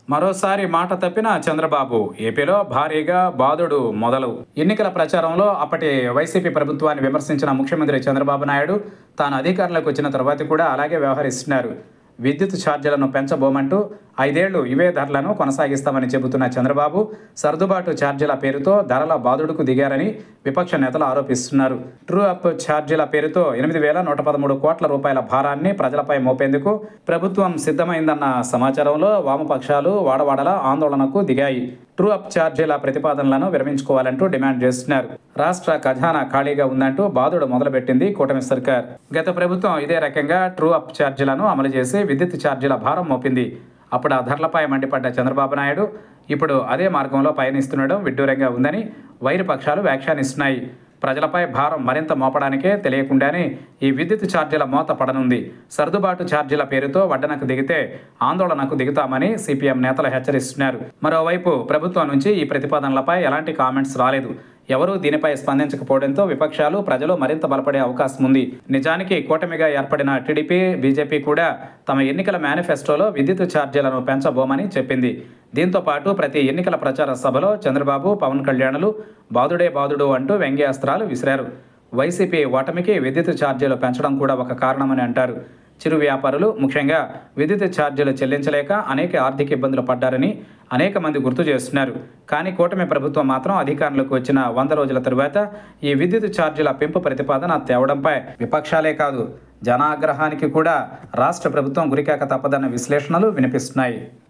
మరోసారి మాట తప్పిన చంద్రబాబు ఏపీలో భారీగా బాదుడు మొదలు. ఎన్నికల ప్రచారంలో అప్పటి వైసీపీ ప్రభుత్వాన్ని విమర్శించిన ముఖ్యమంత్రి చంద్రబాబు నాయుడు తాను అధికారంలోకి వచ్చిన తర్వాత కూడా అలాగే వ్యవహరిస్తున్నారు. విద్యుత్ ఛార్జీలను పెంచబోమంటూ 5 ఏళ్లు ఇవే ధరలను కొనసాగిస్తామని చెబుతున్న చంద్రబాబు సర్దుబాటు ఛార్జీల పేరుతో ధరల బాదుడుకు దిగారని విపక్ష నేతలు ఆరోపిస్తున్నారు. ట్రూ అప్ ఛార్జీల పేరుతో 8,113 కోట్ల రూపాయల భారాన్ని ప్రజలపై మోపేందుకు ప్రభుత్వం సిద్ధమైందన్న సమాచారంలో వామపక్షాలు వాడవాడలా ఆందోళనకు దిగాయి. ట్రూ అప్ ఛార్జీల ప్రతిపాదనలను విరమించుకోవాలంటూ డిమాండ్ చేస్తున్నారు. రాష్ట్ర ఖజానా ఖాళీగా ఉందంటూ బాదుడు మొదలుపెట్టింది కూటమి సర్కార్. గత ప్రభుత్వం ఇదే రకంగా ట్రూ అప్ ఛార్జీలను అమలు చేసి విద్యుత్ ఛార్జీల భారం మోపింది. అప్పుడు ఆ ధరలపై మండిపడ్డ చంద్రబాబు నాయుడు ఇప్పుడు అదే మార్గంలో పయనిస్తుండడం విడ్డూరంగా ఉందని వైరుపక్షాలు వ్యాఖ్యానిస్తున్నాయి. ప్రజలపై భారం మరింత మోపడానికే తెలియకుండానే ఈ విద్యుత్ ఛార్జీల మోత పడనుంది. సర్దుబాటు ఛార్జీల పేరుతో వడ్డనకు దిగితే ఆందోళనకు దిగుతామని సిపిఎం నేతలు హెచ్చరిస్తున్నారు. మరోవైపు ప్రభుత్వం నుంచి ఈ ప్రతిపాదనలపై ఎలాంటి కామెంట్స్ రాలేదు. ఎవరూ దీనిపై స్పందించకపోవడంతో విపక్షాలు ప్రజలు మరింత బలపడే అవకాశం ఉంది. నిజానికి కూటమిగా ఏర్పడిన టీడీపీ, బీజేపీ కూడా తమ ఎన్నికల మేనిఫెస్టోలో విద్యుత్ ఛార్జీలను పెంచబోమని చెప్పింది. దీంతో పాటు ప్రతి ఎన్నికల ప్రచార సభలో చంద్రబాబు, పవన్ కళ్యాణ్లు బాదుడే బాదుడు అంటూ వ్యంగ్యాస్త్రాలు విసిరారు. వైసీపీ ఓటమికి విద్యుత్ ఛార్జీలు పెంచడం కూడా ఒక కారణమని అంటారు. చిరు వ్యాపారులు ముఖ్యంగా విద్యుత్ ఛార్జీలు చెల్లించలేక అనేక ఆర్థిక ఇబ్బందులు పడ్డారని అనేక మంది గుర్తు చేస్తున్నారు. కానీ కూటమి ప్రభుత్వం మాత్రం అధికారంలోకి వచ్చిన 100 రోజుల తరువాత ఈ విద్యుత్ ఛార్జీల పెంపు ప్రతిపాదన తేవడంపై విపక్షాలే కాదు జనాగ్రహానికి కూడా రాష్ట్ర ప్రభుత్వం గురికాక తప్పదన్న విశ్లేషణలు వినిపిస్తున్నాయి.